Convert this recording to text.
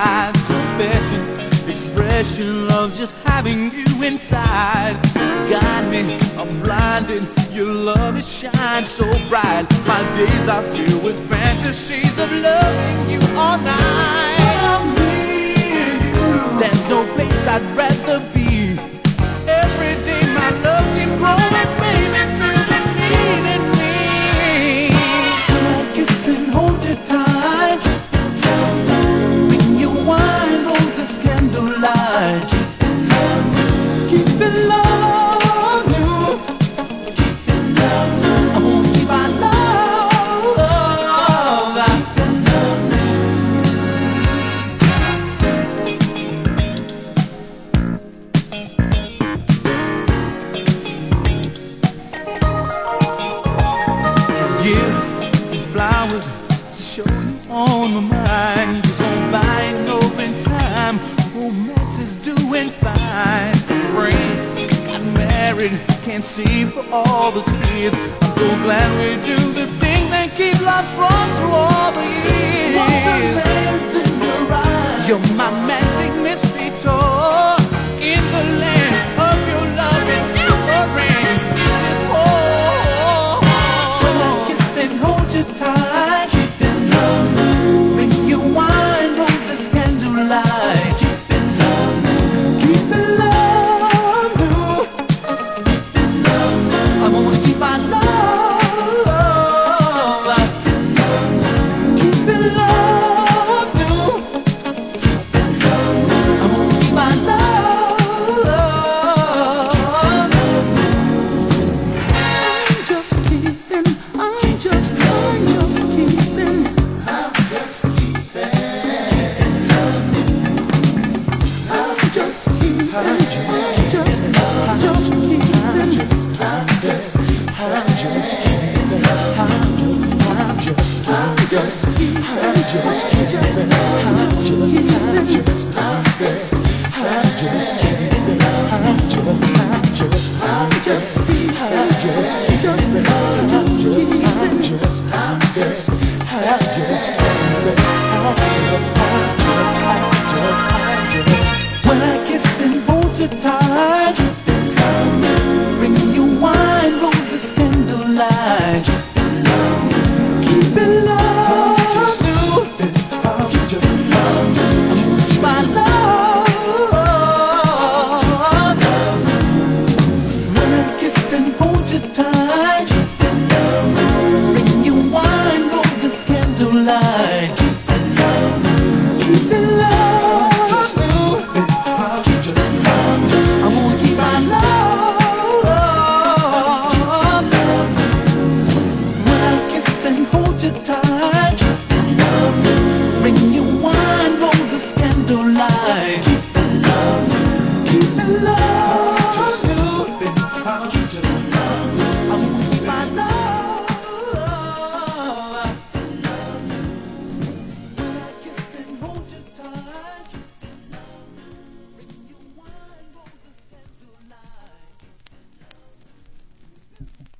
side. Confession, expression of just having you inside. Guide me, I'm blinded, your love it shines so bright. My days are filled with fantasies of loving you all night. There's no place I'd rather be. Every day my love keeps growing, baby, feel the need in me. When I kiss and hold you tight, when your wine roses candlelight, keep it love you, I won't keep our love. Gifts and flowers to show you on my mind. Keeps on buying over in time. Romance is doing fine. Friends got married, can't see for all the tears. I'm so glad we do the thing that keep love strong through all the years. Wonderland's in your eyes. You're my magic mystery tour in the land of your love and memories. It is more. When I kiss and hold you tight, keep it love. Bring your wine, roses, candlelight. Keep it love. Keep it love. Keep it love. I wanna keep my love. Keep it love. Keep it love. I wanna keep my love. I'm just keeping. I'm just keeping. I'm just keeping. I'm just keeping. I'm just keeping. I'm just keeping. When I kiss and hold you tight, bring you wine, roses, candlelight. Keep it love. My love. When I kiss and hold you tight, bring you wine, roses, candlelight. Keep it love. I won't keep my love. When I kiss and hold you tight, bring you wine, roses, candlelight. Keep it love. I won't keep my love. When I kiss and hold you tight, bring you wine, roses, candlelight.